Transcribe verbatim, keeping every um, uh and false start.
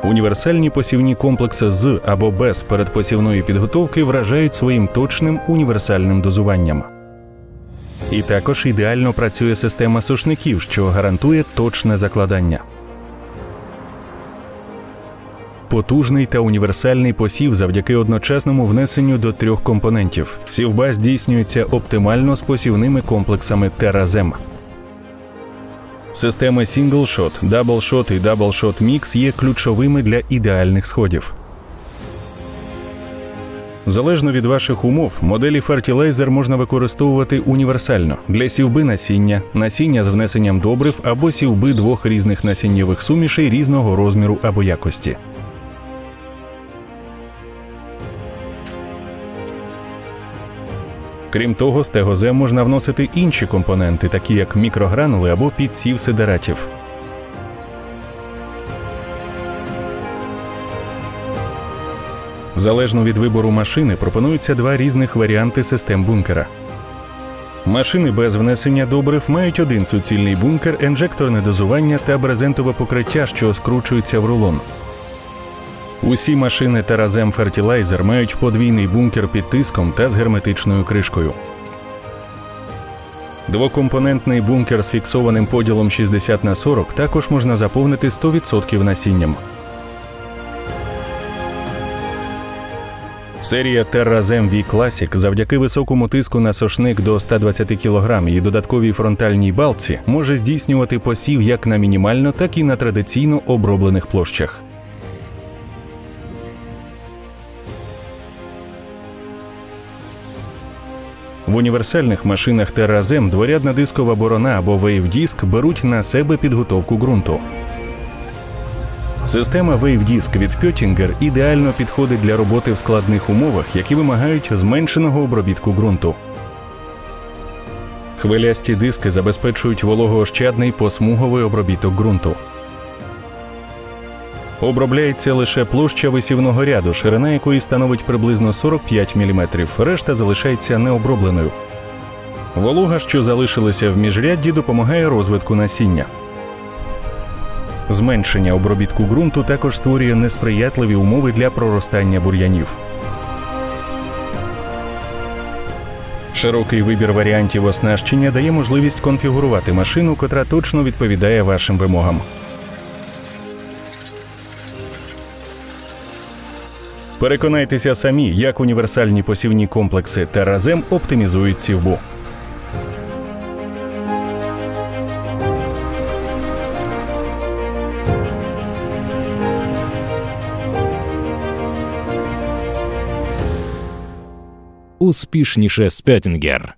Універсальні посівні комплекси з або без передпосівної підготовки вражають своїм точним універсальним дозуванням. І також ідеально працює система сушників, що гарантує точне закладання. Потужний та універсальний посів завдяки одночасному внесенню до трьох компонентів. Сівба здійснюється оптимально з посівними комплексами TerraZem. Системи Single Shot, Double Shot і Double Shot Mix є ключовими для ідеальних сходів. Залежно від ваших умов, моделі фертілайзер можна використовувати універсально для сівби насіння, насіння з внесенням добрив або сівби двох різних насіннєвих сумішей різного розміру або якості. Крім того, з Tegozem можна вносити інші компоненти, такі як мікрогранули або підсів сидератів. Залежно від вибору машини, пропонуються два різних варіанти систем бункера. Машини без внесення добрив мають один суцільний бункер, інжекторне дозування та брезентове покриття, що скручується в рулон. Усі машини TerraZem Fertilizer мають подвійний бункер під тиском та з герметичною кришкою. Двокомпонентний бункер з фіксованим поділом шістдесят на сорок також можна заповнити сто відсотків насінням. Серія TerraZem V Classic завдяки високому тиску на сошник до ста двадцяти кілограмів і додатковій фронтальній балці може здійснювати посів як на мінімально, так і на традиційно оброблених площах. В універсальних машинах TerraZem дворядна дискова борона або Wave Disc беруть на себе підготовку ґрунту. Система Wave Disc від Pöttinger ідеально підходить для роботи в складних умовах, які вимагають зменшеного обробітку ґрунту. Хвилясті диски забезпечують вологоощадний посмуговий обробіток ґрунту. Обробляється лише площа висівного ряду, ширина якої становить приблизно сорок п'ять міліметрів, решта залишається необробленою. Волога, що залишилася в міжрядді, допомагає розвитку насіння. Зменшення обробітку ґрунту також створює несприятливі умови для проростання бур'янів. Широкий вибір варіантів оснащення дає можливість конфігурувати машину, котра точно відповідає вашим вимогам. Переконайтеся самі, як універсальні посівні комплекси TerraZem оптимізують сівбу. Успішніше з Pöttinger.